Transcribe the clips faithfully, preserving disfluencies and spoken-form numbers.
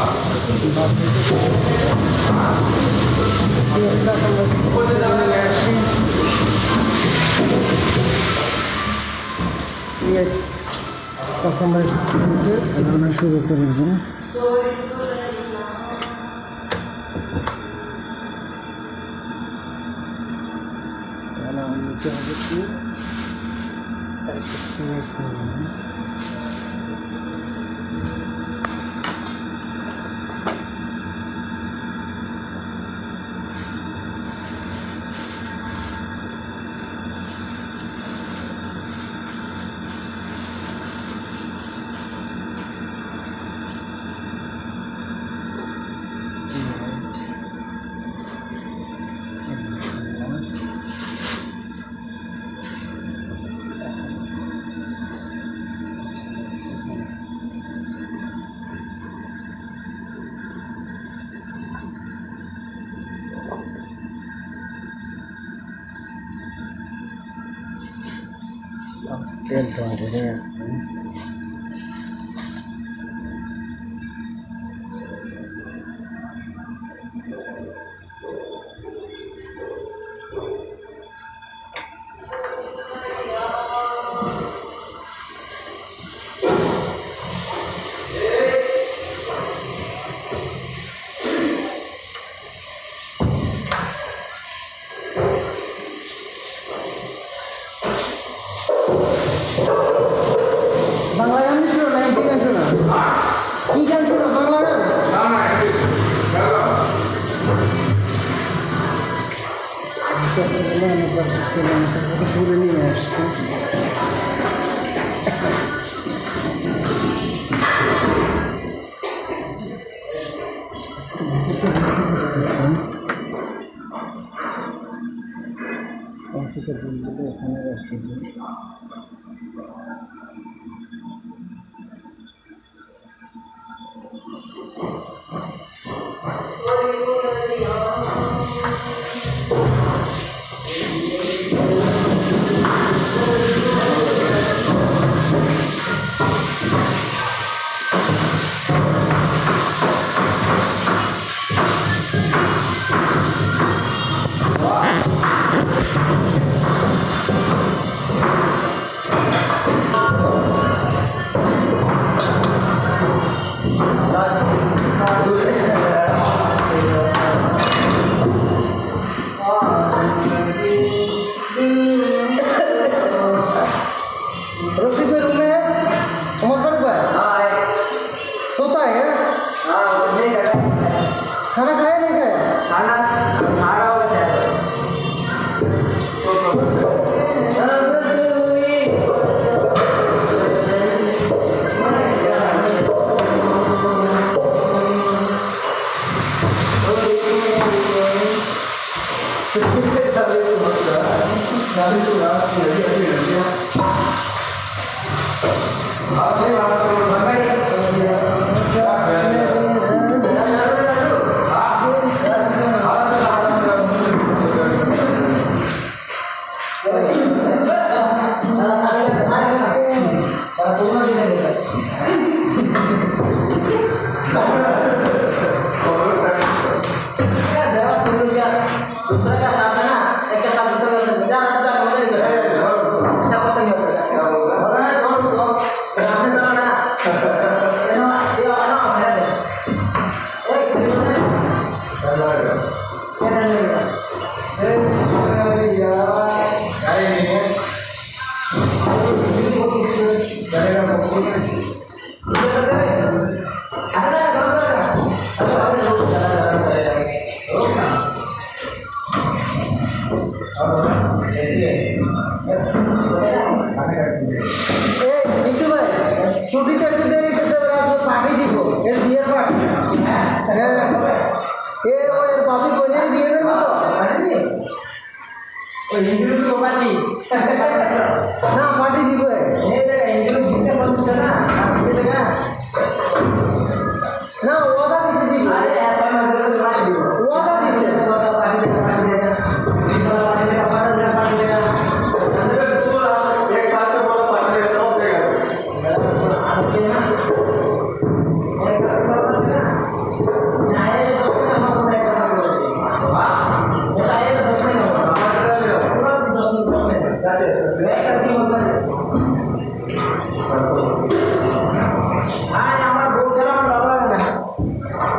Yes, kafamı sıkıntı, hemen şurada koyalım. Kalau untuk itu, kita sekarang. Dentro de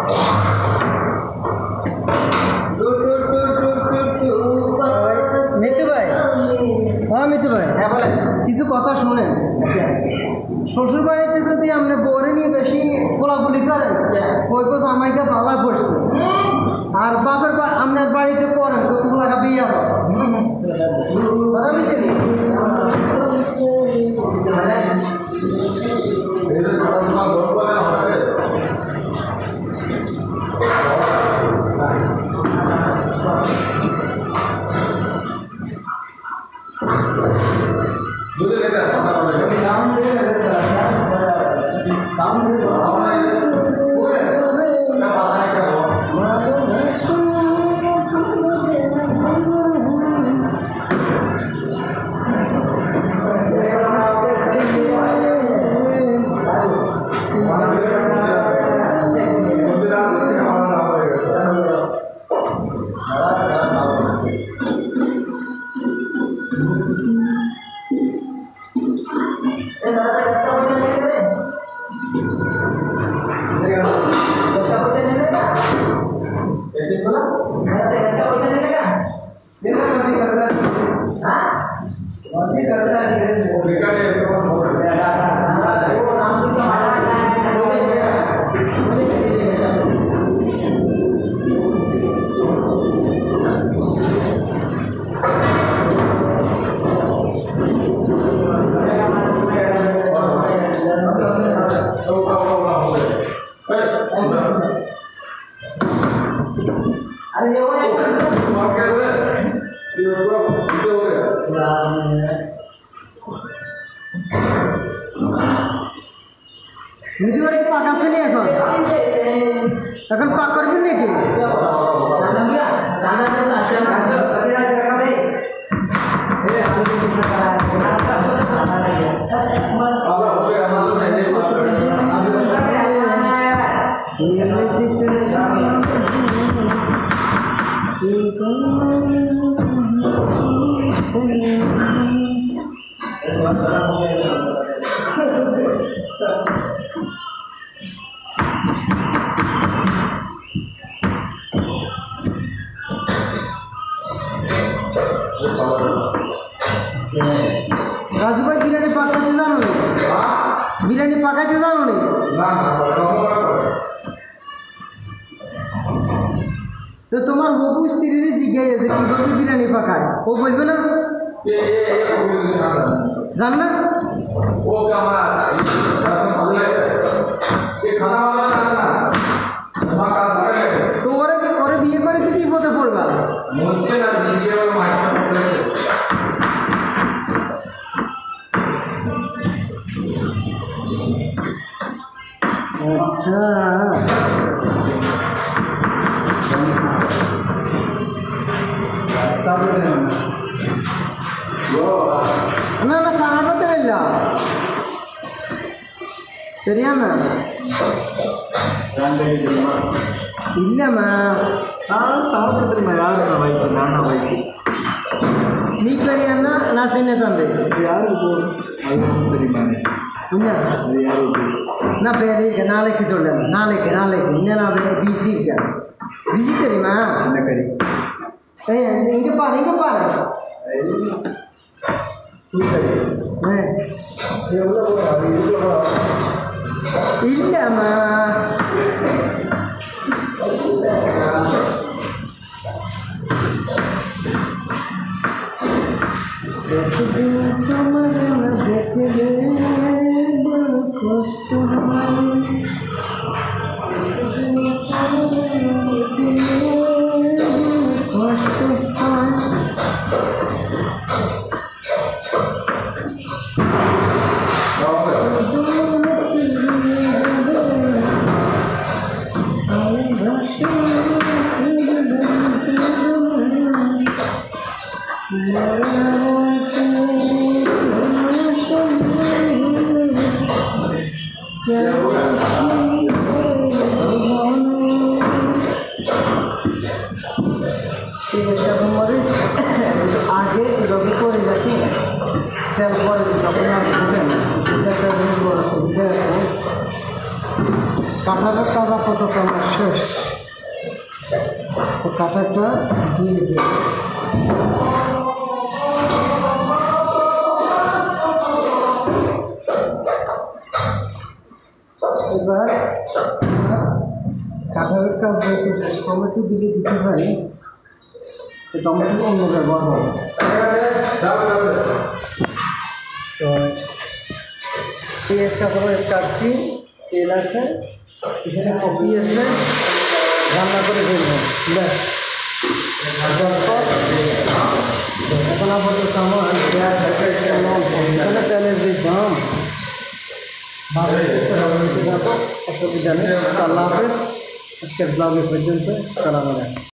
Mitu ভাই, হ্যাঁ মিতু ভাই, হ্যাঁ বলেন। কিছু কথা শুনেন। শ্বশুর বাড়িতে যদি আপনি বউরে নিয়ে বেশি কোলাকুলি করেন, ওই কথা আমাকে ভালো পড়ছে। আর বাপের আপনার বাড়িতে পড়েন তো কোলাকা বিয়ে হবে। কথা বুঝছেন? পাকা ছেলে এখন এখন পাক করবেন নাকি? রাজু ভাই বিরিয়ানি পাকাইতে জানো নি? বিরিয়ানি পাকাইতে জানো নি? তো তোমার হবু স্ত্রীর জিজ্ঞাসা আছে কিভাবে বিরিয়ানি পাকায়, ও বলবে না? জান না? তো ওরা ওরা বিয়ে করে কি বিপদে পড়বা? আচ্ছা না না সাহায্য ಇಲ್ಲ ಸರಿಯಾನಾ ಇಲ್ಲಮ್ಮ ನಾನು ಸಾವತ್ರ ಯಾರು ಬೈಕು ನಾನು ಬೈಕು ನೀ ಸರಿಯನ್ನ ನಾ ಸೆನ್ನೆ ತಂದೆ ಯಾರು தெரியுமாங்க அது யாரு நான் பேரு நாளைக்கு சொல்றேன் நாளைக்கு நாளைக்கு இன்னும் நான் பிஸி இருக்கேன் பிஸி தெரியுமா என்ன கறி ஏய் இங்க பாரு இங்க பாரு இல்லம்மா आगे रवि को जाके तेल पर अपना सुविधा है কাঁঠালের কাজ আপাতত আমার শেষ। তো কাঁঠালটা দিয়ে দিই। এবার কাঁঠালের কাজ যেহেতু শেষ, টমেটো দিকে দিতে পারি, তো টমেটো অন্য ব্যবহার হবে। তো পেঁয়াজ কাঁচামরিচ কাটছি, তেল আছে, এখানে কপি আছে, রান্না করে ফেলবো ব্যাস। তারপর এখন আপাতত আমার এখানে তেলের যে দাম অসুবিধা নেই। আল্লাহ হাফেজ। আজকের ব্লগে পর্যন্ত সালাম আলাইকুম।